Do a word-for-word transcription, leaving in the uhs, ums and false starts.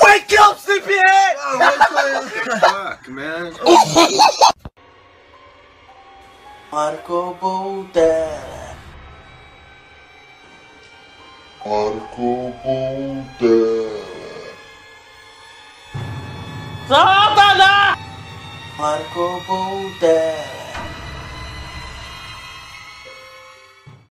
Wake up, sleepyhead! Oh, what's the fuck, man? Marco Boulder. Marco Boulder. Satana! Marco Boulder.